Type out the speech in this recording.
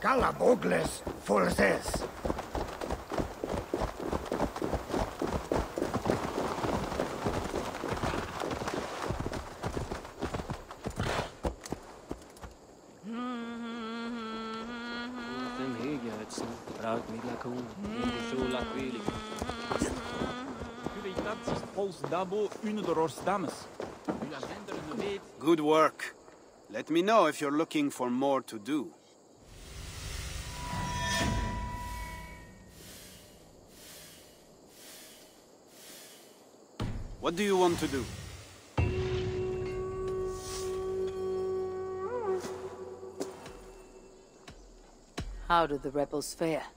Calabogles, Fulses. Good work. Let me know if you're looking for more to do. What do you want to do? How do the rebels fare?